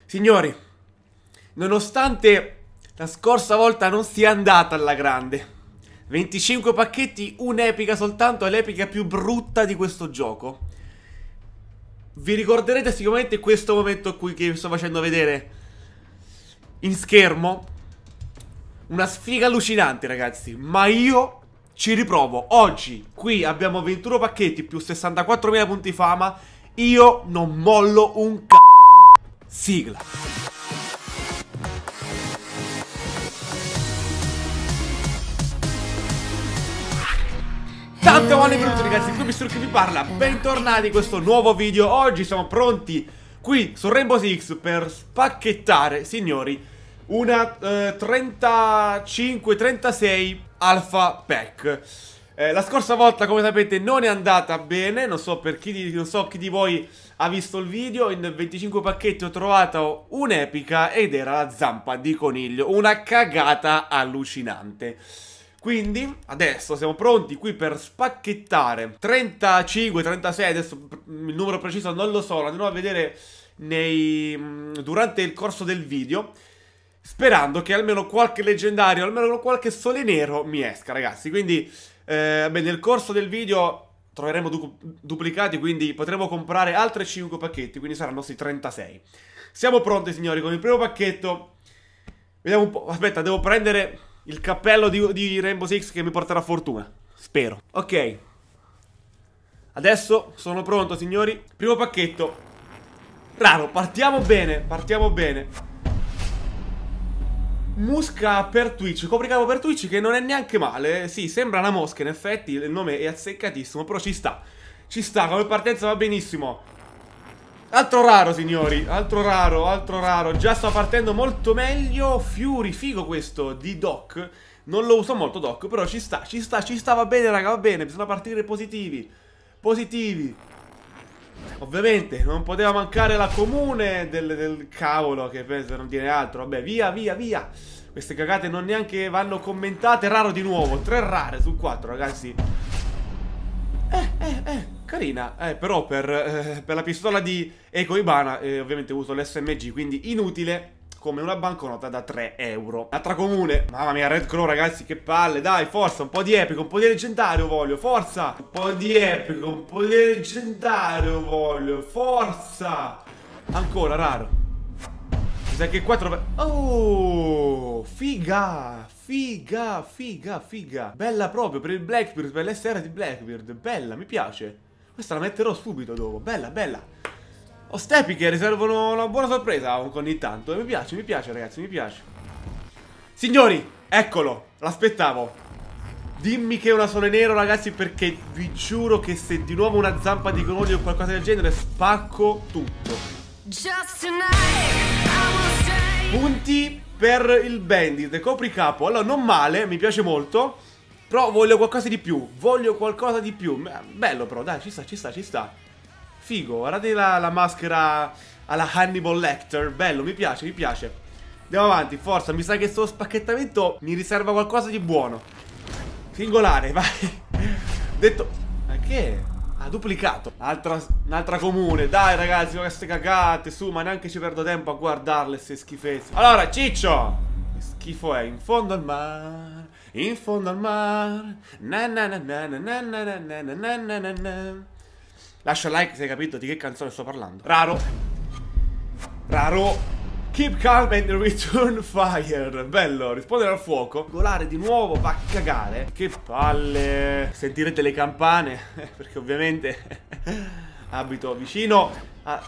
Signori, nonostante la scorsa volta non sia andata alla grande, 25 pacchetti, un'epica soltanto, è l'epica più brutta di questo gioco. Vi ricorderete sicuramente questo momento qui che vi sto facendo vedere in schermo. Una sfiga allucinante, ragazzi, ma io ci riprovo. Oggi qui abbiamo 21 pacchetti più 64.000 punti fama. Io non mollo un c***o. Sigla. Tante buone benvenuti ragazzi, qui Mr. che vi parla. Bentornati in questo nuovo video. Oggi siamo pronti qui su Rainbow Six per spacchettare, signori, una 35-36 Alpha Pack. La scorsa volta, come sapete, non è andata bene. Non so chi di voi ha visto il video. In 25 pacchetti ho trovato un'epica ed era la zampa di coniglio. Una cagata allucinante. Quindi adesso siamo pronti qui per spacchettare 35-36, adesso il numero preciso non lo so, lo andremo a vedere durante il corso del video, sperando che almeno qualche leggendario, almeno qualche sole nero mi esca, ragazzi. Quindi nel corso del video troveremo duplicati, quindi potremo comprare altri 5 pacchetti, quindi saranno nostri 36. Siamo pronti, signori, con il primo pacchetto. Vediamo un po', aspetta, devo prendere il cappello di Rainbow Six che mi porterà fortuna, spero. Ok, adesso sono pronto, signori. Primo pacchetto raro, partiamo bene, partiamo bene. Musca per Twitch, copricapo per Twitch, che non è neanche male. Sì, sembra una mosca, in effetti il nome è azzeccatissimo, però ci sta, come partenza va benissimo. Altro raro, signori, altro raro. Già sta partendo molto meglio. Fury, figo questo, di Doc. Non lo uso molto Doc, però ci sta, va bene, raga, va bene. Bisogna partire positivi. Ovviamente non poteva mancare la comune del cavolo, che penso non dire altro. Vabbè, via. Queste cagate non neanche vanno commentate. Raro di nuovo, 3 rare su 4, ragazzi. Carina, però per la pistola di Eco Ibana ovviamente uso l'SMG, quindi inutile come una banconota da 3 euro. Altra comune, mamma mia, Red Crow, ragazzi, che palle, dai, forza, un po' di epico, un po' di leggendario voglio, forza. Un po' di epico, un po' di leggendario voglio, forza. Ancora, raro. Mi sa che 4... Oh, figa. Bella proprio, per il Blackbeard, per l'SR di Blackbeard. Bella, mi piace. Questa la metterò subito dopo, bella. Ho ste epiche riservano una buona sorpresa ogni tanto. Mi piace ragazzi, mi piace. Signori, eccolo, l'aspettavo. Dimmi che è una sole nero, ragazzi, perché vi giuro che se di nuovo una zampa di coniglio o qualcosa del genere spacco tutto. Punti per il Bandit, copricapo. Allora, non male, mi piace molto, però voglio qualcosa di più. Bello però, dai, ci sta. Figo, guardate la maschera alla Hannibal Lecter. Bello, mi piace. Andiamo avanti, forza. Mi sa che sto spacchettamento mi riserva qualcosa di buono. Singolare, vai. Detto, ma che è? Ha duplicato. Un'altra comune. Dai ragazzi, queste cagate, su, ma neanche ci perdo tempo a guardarle queste schifezze. Allora, Ciccio, che schifo è? In fondo al mare, lascia like se hai capito di che canzone sto parlando. Raro. Keep calm and return fire. Bello, rispondere al fuoco. Volare di nuovo, va a cagare. Che palle. Sentirete le campane, perché ovviamente abito vicino a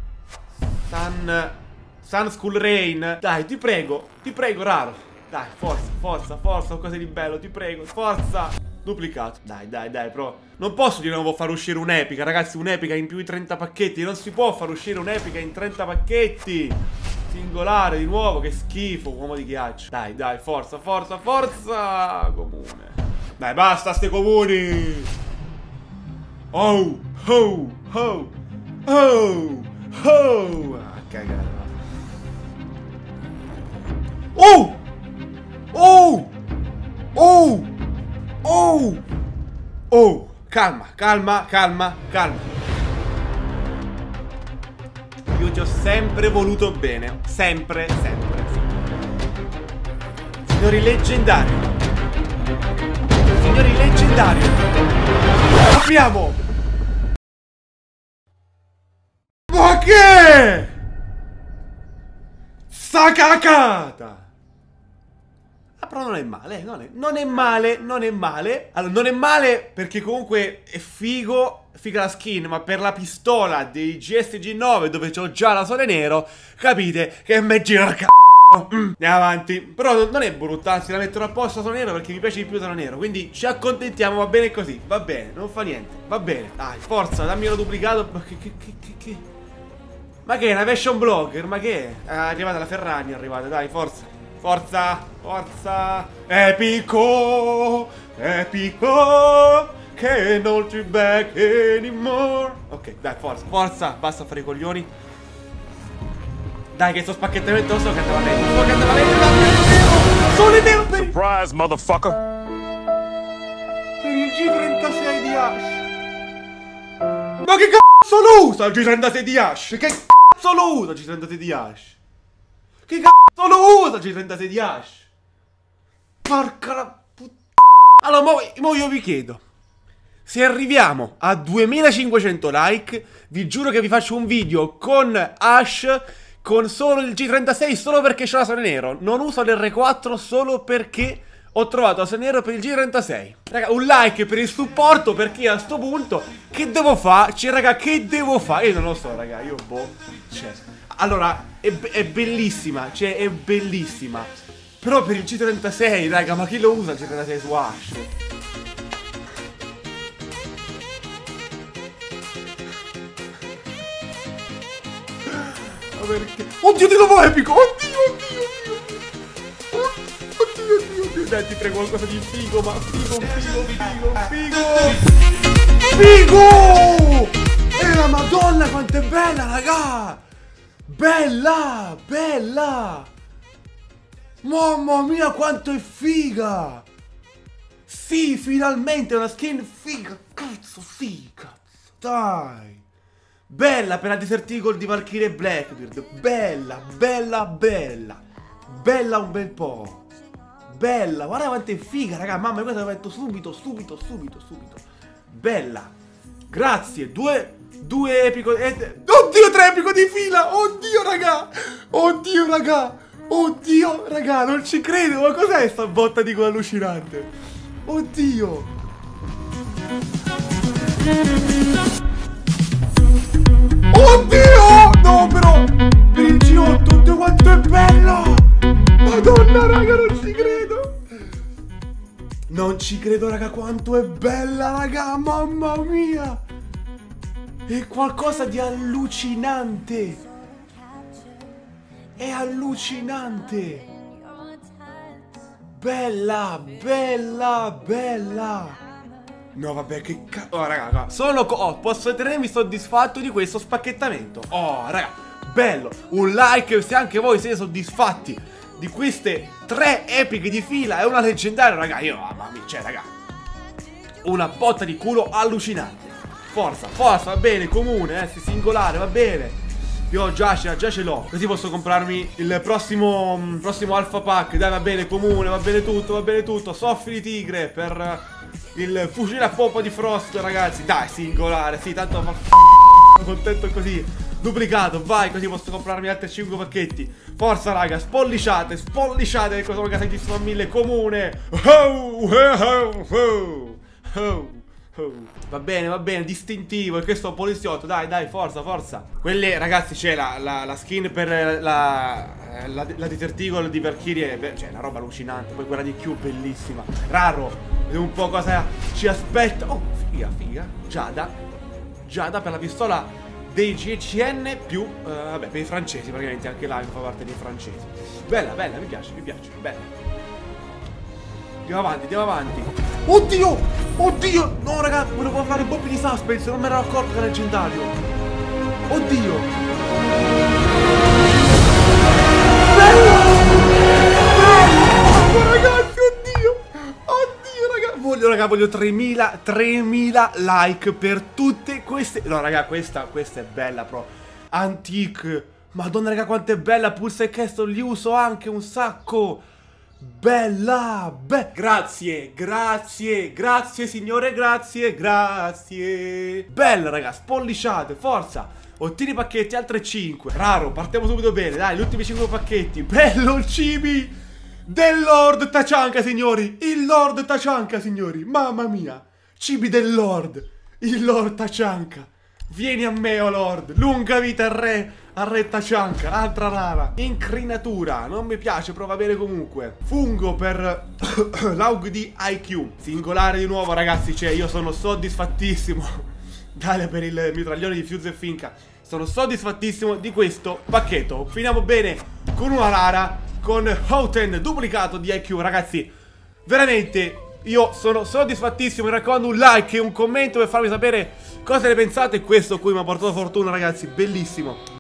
Sun School Rain. Dai, ti prego, raro. Dai, forza, qualcosa di bello, ti prego, forza. Duplicato. Dai, però non posso di nuovo far uscire un'epica, ragazzi, un'epica in più di 30 pacchetti. Non si può far uscire un'epica in 30 pacchetti. Singolare di nuovo, che schifo, uomo di ghiaccio. Dai, forza. Comune. Dai, basta ste comuni. Oh. A cagare. Calma. Io che ti ho sempre voluto bene. Sempre, sempre. Signori leggendari. Signori leggendari. Apriamo. Ma che? Sta cacata. Però non è male, non è male, non è male. Allora, non è male perché comunque è figa la skin, ma per la pistola dei GSG9 dove c'ho già la Sole Nero, capite che me gira il c***o. Andiamo avanti. Però non è brutta, anzi la metterò apposta la Sole Nero perché mi piace di più Sole Nero. Quindi ci accontentiamo, va bene così, va bene, non fa niente, va bene. Dai, forza, dammi lo duplicato. Ma che? Ma che è una fashion blogger? Ma che è? È arrivata la Ferragni, è arrivata, dai, forza. Forza, forza, epico, epico, che non ci back anymore. Ok, dai, forza, forza, basta fare i coglioni. Dai, che sto spacchettamento lo so che andava bene. So che andava bene, Sole Nero per il... Surprise, motherfucker. Per il G36 di Ash. Ma che cazzo lo usa il G36 di Ash? Che cazzo lo usa il G36 di Ash? Che cazzo lo usa il G36 di Ash? Porca la puttana. Allora, mo io vi chiedo, se arriviamo a 2500 like, vi giuro che vi faccio un video con Ash con solo il G36, solo perché c'ho la Sole Nero. Non uso l'R4 solo perché ho trovato la Sole Nero per il G36. Raga, un like per il supporto, perché a sto punto che devo fare? Cioè, raga, che devo fare? Io non lo so, raga, io boh. Cioè, allora, è bellissima, cioè, è bellissima. Però per il G36, raga, ma chi lo usa il G36 su Ash? Ma perché? Oddio, di nuovo epico! Oddio. Dai, ti prego qualcosa di figo, ma figo. Figo! E la madonna quanto è bella, raga! Bella! Mamma mia quanto è figa! Sì, finalmente una skin figa! Cazzo, sì, cazzo, dai! Bella per la Desert Eagle di Valkyrie Blackbeard! Bella un bel po'! Bella, guarda quanto è figa, raga! Mamma, questa la metto subito! Bella! Grazie, due epico... Oddio, 3 epico di fila! Oddio, raga, non ci credo! Ma cos'è sta botta di quello allucinante? Oddio! No, però! Per il G8, oddio quanto è bella! Madonna, raga, non ci credo! Non ci credo, raga, quanto è bella, raga! Mamma mia! È qualcosa di allucinante! È allucinante! Bella! No, vabbè, che cazzo. Oh, raga, posso tenermi soddisfatto di questo spacchettamento. Oh, raga, bello. Un like se anche voi siete soddisfatti di queste 3 epiche di fila e una leggendaria, raga. Io, mamma mia, cioè, raga, una botta di culo allucinante. Forza, va bene, comune, singolare, va bene. Io già ce l'ho. Così posso comprarmi il prossimo Alpha Pack. Dai, va bene, comune, va bene tutto. Soffi di tigre per il fucile a pompa di Frost, ragazzi. Dai, singolare, sì, tanto fa contento così. Duplicato, vai, così posso comprarmi altri 5 pacchetti. Forza, raga, spolliciate, che cosa magari ci sono 1000 comune. Va bene, distintivo. E questo è un poliziotto, dai, forza. Quelle, ragazzi, c'è la skin per la Desert Eagle di Valkyrie, cioè, una roba allucinante. Poi quella di Q, bellissima. Raro, vediamo un po' cosa ci aspetta. Oh, figa. Giada per la pistola dei GCN più, vabbè, per i francesi, praticamente anche là fa parte dei francesi. Bella, mi piace, bella. Andiamo avanti. Oddio! No, raga, volevo fare bombe di suspense, non mi ero accorto che era leggendario. Oddio! Bello, ragazzi, oddio, raga. Voglio 3000 like per tutte queste. No, raga, questa è bella, però. Antique. Madonna raga, quanto è bella. Pulse e Castle, li uso anche un sacco. Bella, grazie, grazie, grazie signore, grazie, grazie. Bella raga, spolliciate, forza. Ottieni pacchetti, altre 5. Raro, partiamo subito bene, dai, gli ultimi 5 pacchetti. Bello il cibi del Lord Tachanka, signori. Il Lord Tachanka, signori, mamma mia. Cibi del Lord, il Lord Tachanka. Vieni a me, oh Lord, lunga vita al re Tachanka, altra rara. Incrinatura, non mi piace, però va bene comunque. Fungo per l'AUG di IQ. Singolare di nuovo ragazzi, cioè io sono soddisfattissimo. Dale per il mitraglione di Fuse e Finca. Sono soddisfattissimo di questo pacchetto. Finiamo bene con una rara, con Houghton duplicato di IQ ragazzi. Veramente io sono soddisfattissimo, mi raccomando un like e un commento per farmi sapere cosa ne pensate. Questo qui mi ha portato fortuna ragazzi, bellissimo.